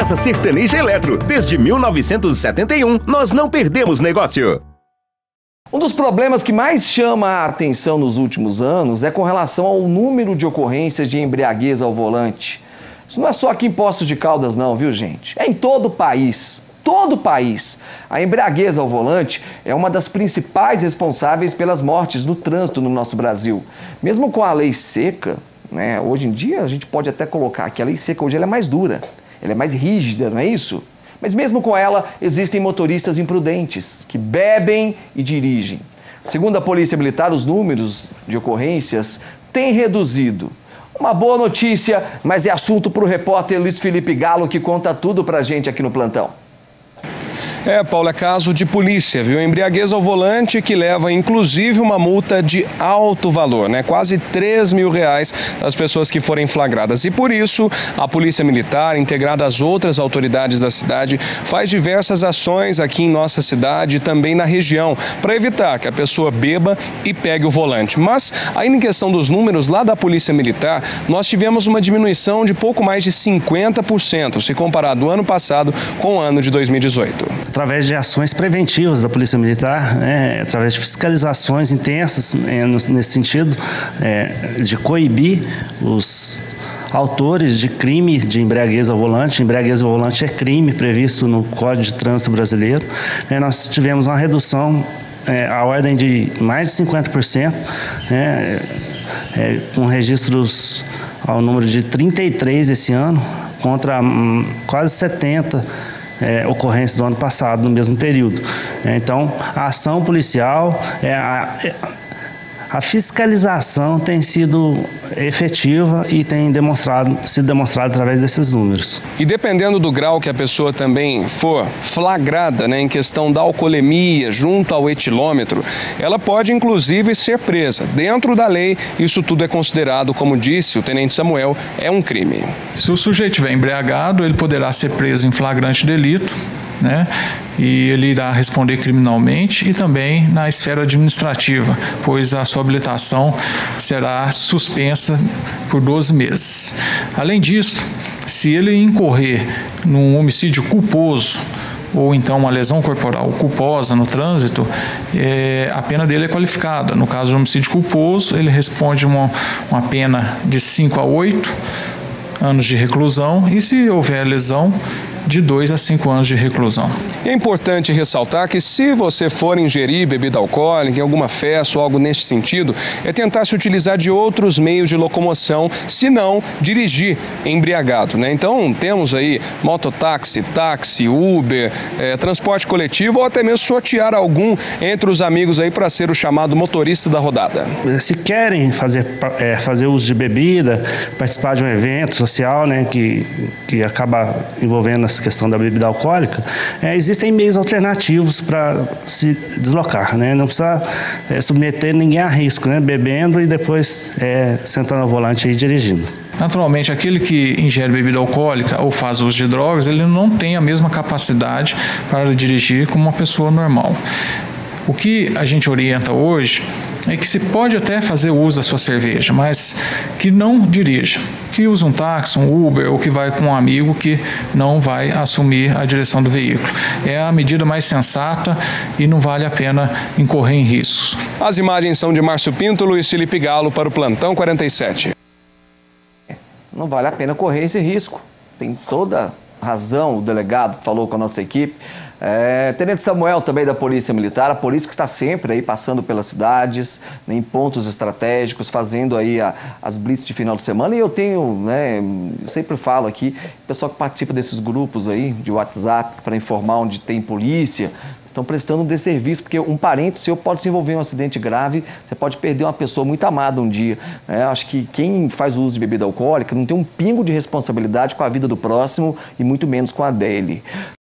Casa Sertaneja Eletro. Desde 1971, nós não perdemos negócio. Um dos problemas que mais chama a atenção nos últimos anos é com relação ao número de ocorrências de embriaguez ao volante. Isso não é só aqui em Poços de Caldas não, viu gente? É em todo o país. Todo o país. A embriaguez ao volante é uma das principais responsáveis pelas mortes no trânsito no nosso Brasil. Mesmo com a lei seca, né, hoje em dia a gente pode até colocar que a lei seca hoje ela é mais dura, ela é mais rígida, não é isso? Mas mesmo com ela, existem motoristas imprudentes que bebem e dirigem. Segundo a Polícia Militar, os números de ocorrências têm reduzido. Uma boa notícia, mas é assunto para o repórter Luiz Felipe Galo, que conta tudo pra gente aqui no plantão. Paulo, é caso de polícia, viu? Embriaguez ao volante que leva, inclusive, uma multa de alto valor, né? Quase R$3.000 das pessoas que forem flagradas. E por isso, a Polícia Militar, integrada às outras autoridades da cidade, faz diversas ações aqui em nossa cidade e também na região, para evitar que a pessoa beba e pegue o volante. Mas, ainda em questão dos números, lá da Polícia Militar, nós tivemos uma diminuição de pouco mais de 50%, se comparado o ano passado com o ano de 2018. Através de ações preventivas da Polícia Militar, através de fiscalizações intensas nesse sentido, de coibir os autores de crime de embriaguez ao volante. Embriaguez ao volante é crime previsto no Código de Trânsito Brasileiro. Nós tivemos uma redução à ordem de mais de 50%, com registros ao número de 33 esse ano, contra quase 70 ocorrências do ano passado, no mesmo período. Então, a ação policial, a fiscalização tem sido efetiva e tem sido demonstrada através desses números. E dependendo do grau que a pessoa também for flagrada, né, em questão da alcoolemia junto ao etilômetro, ela pode inclusive ser presa. Dentro da lei, isso tudo é considerado, como disse o Tenente Samuel, é um crime. Se o sujeito estiver embriagado, ele poderá ser preso em flagrante delito, né? E ele irá responder criminalmente e também na esfera administrativa, pois a sua habilitação será suspensa por 12 meses. Além disso, se ele incorrer num homicídio culposo ou então uma lesão corporal culposa no trânsito, a pena dele é qualificada. No caso de homicídio culposo, ele responde uma pena de 5 a 8 anos de reclusão e, se houver lesão, de 2 a 5 anos de reclusão. É importante ressaltar que, se você for ingerir bebida alcoólica em alguma festa ou algo nesse sentido, é tentar se utilizar de outros meios de locomoção, se não dirigir embriagado, né? Então, temos aí mototáxi, táxi, Uber, transporte coletivo ou até mesmo sortear algum entre os amigos aí para ser o chamado motorista da rodada. Se querem fazer uso de bebida, participar de um evento social, né, que acaba envolvendo essa questão da bebida alcoólica, existem meios alternativos para se deslocar, né? Não precisa submeter ninguém a risco, né? Bebendo e depois sentando ao volante e dirigindo. Naturalmente, aquele que ingere bebida alcoólica ou faz uso de drogas, ele não tem a mesma capacidade para dirigir como uma pessoa normal. O que a gente orienta hoje é que se pode até fazer uso da sua cerveja, mas que não dirija, que use um táxi, um Uber ou que vai com um amigo que não vai assumir a direção do veículo. É a medida mais sensata e não vale a pena incorrer em riscos. As imagens são de Márcio Pinto, Luiz Felipe Galo para o Plantão 47. Não vale a pena correr esse risco. Tem toda razão o delegado que falou com a nossa equipe. Tenente Samuel, também da Polícia Militar, a polícia que está sempre aí passando pelas cidades, né, em pontos estratégicos, fazendo aí as blitz de final de semana. E eu tenho, eu sempre falo aqui, o pessoal que participa desses grupos aí de WhatsApp para informar onde tem polícia, estão prestando um desserviço, porque um parente seu pode se envolver em um acidente grave, você pode perder uma pessoa muito amada um dia. Acho que quem faz o uso de bebida alcoólica não tem um pingo de responsabilidade com a vida do próximo e muito menos com a dele.